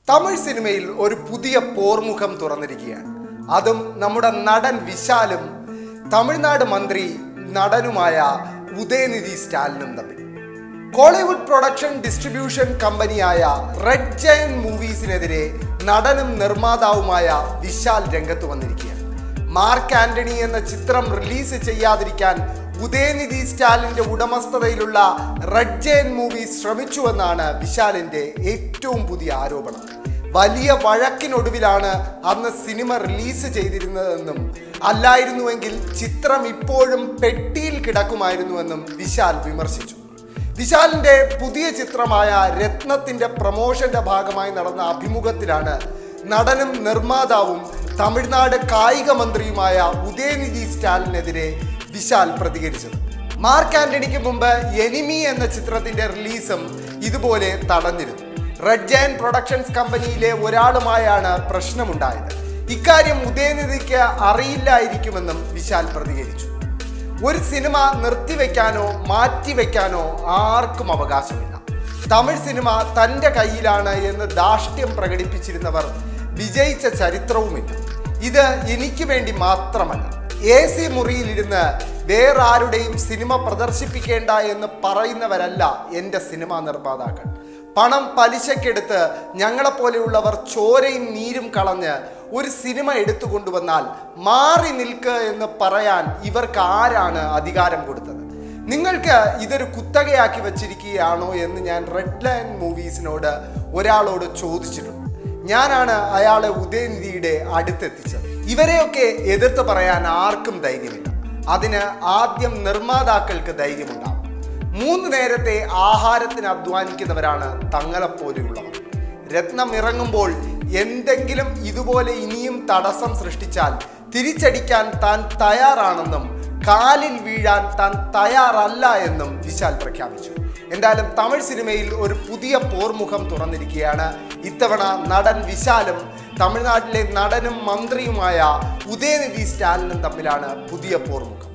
തമിഴ് സിനിമയിൽ ഒരു പുതിയ പോർമുഖം തുറന്നിരിക്കുകയാണ്. അതും നമ്മുടെ നടൻ വിശാലും തമിഴ്നാട് മന്ത്രി നടനുമായ ഉദയനിധി സ്റ്റാലിനും തമ്മിൽ. കോളിവുഡ് പ്രൊഡക്ഷൻ ഡിസ്ട്രിബ്യൂഷൻ കമ്പനിയായ റെഡ് ജയന്റ് മൂവീസിനെതിരെ നടനും നിർമ്മാതാവുമായ വിശാൽ രംഗത്ത് വന്നിരിക്കുകയാണ്. മാർക്ക് ആന്റണി എന്ന ചിത്രം റിലീസ് ചെയ്യാതിരിക്കാൻ ഉദയനിധി സ്റ്റാലിന്റെ ഉടമസ്ഥതയിലുള്ള റെഡ് ജയന്റ് മൂവീസ് ശ്രമിച്ചുവെന്നാണ് വിശാലിന്റെ ഏറ്റവും പുതിയ ആരോപണം. വലിയ വഴക്കിനൊടുവിലാണ് അന്ന് സിനിമ റിലീസ് ചെയ്തിരുന്നതെന്നും അല്ലായിരുന്നുവെങ്കിൽ ചിത്രം ഇപ്പോഴും പെട്ടിയിൽ കിടക്കുമായിരുന്നുവെന്നും വിശാൽ വിമർശിച്ചു. വിശാലിന്റെ പുതിയ ചിത്രമായ രത്നത്തിന്റെ പ്രമോഷന്റെ ഭാഗമായി നടന്ന അഭിമുഖത്തിലാണ് നടനും നിർമ്മാതാവും തമിഴ്നാട് കായിക മന്ത്രിയുമായ ഉദയനിധി സ്റ്റാലിനെതിരെ വിശാൽ പ്രതികരിച്ചത്. മാർക്ക് ആന്റണിക്ക് മുമ്പ് എനിമി എന്ന ചിത്രത്തിന്റെ റിലീസും ഇതുപോലെ തടഞ്ഞിരുന്നു. റെഡ് ജയന്റ് പ്രൊഡക്ഷൻസ് കമ്പനിയിലെ ഒരാളുമായാണ് പ്രശ്നമുണ്ടായത്. ഇക്കാര്യം ഉദയനിധിക്ക് അറിയില്ലായിരിക്കുമെന്നും വിശാൽ പ്രതികരിച്ചു. ഒരു സിനിമ നിർത്തിവെക്കാനോ മാറ്റിവെക്കാനോ ആർക്കും അവകാശമില്ല. തമിഴ് സിനിമ തൻ്റെ കയ്യിലാണ് എന്ന് ധാർഷ്ട്യം പ്രകടിപ്പിച്ചിരുന്നവർ വിജയിച്ച ചരിത്രവുമില്ല. ഇത് എനിക്ക് വേണ്ടി മാത്രമല്ല, AC മുറിയിലിരുന്ന് വേറെ ആരുടെയും സിനിമ പ്രദർശിപ്പിക്കേണ്ട എന്ന് പറയുന്നവരല്ല എൻ്റെ സിനിമാ നിർമ്മാതാക്കൾ. പണം പലിശക്കെടുത്ത് ഞങ്ങളെപ്പോലെയുള്ളവർ ചോരയും നീരും കളഞ്ഞ് ഒരു സിനിമ എടുത്തുകൊണ്ടുവന്നാൽ മാറി നിൽക്കുക എന്ന് പറയാൻ ഇവർക്ക് ആരാണ് അധികാരം കൊടുത്തത്? നിങ്ങൾക്ക് ഇതൊരു കുത്തകയാക്കി വച്ചിരിക്കുകയാണോ എന്ന് ഞാൻ റെഡ് ലയന്റ് മൂവീസിനോട് ഒരാളോട് ചോദിച്ചിട്ടുണ്ട്. ഞാനാണ് അയാളെ ഉദയനിധിയുടെ അടുത്തെത്തിച്ചത്. ഇവരെയൊക്കെ എതിർത്ത് പറയാൻ ആർക്കും ധൈര്യമില്ല. അതിന് ആദ്യം നിർമ്മാതാക്കൾക്ക് ധൈര്യമുണ്ടാകും. 3 നേരത്തെ ആഹാരത്തിന് അധ്വാനിക്കുന്നവരാണ് തങ്ങളെപ്പോലെയുള്ളവർ. രത്നം ഇറങ്ങുമ്പോൾ എന്തെങ്കിലും ഇതുപോലെ ഇനിയും തടസ്സം സൃഷ്ടിച്ചാൽ തിരിച്ചടിക്കാൻ താൻ തയ്യാറാണെന്നും കാലിൽ വീഴാൻ താൻ തയ്യാറല്ല എന്നും വിശാൽ പ്രഖ്യാപിച്ചു. എന്തായാലും തമിഴ് സിനിമയിൽ ഒരു പുതിയ പോർമുഖം തുറന്നിരിക്കുകയാണ്. ഇത്തവണ നടൻ വിശാലും തമിഴ്നാട്ടിലെ നടനും മന്ത്രിയുമായ ഉദയനിധി സ്റ്റാലിനും തമ്മിലാണ് പുതിയ പോർമുഖം.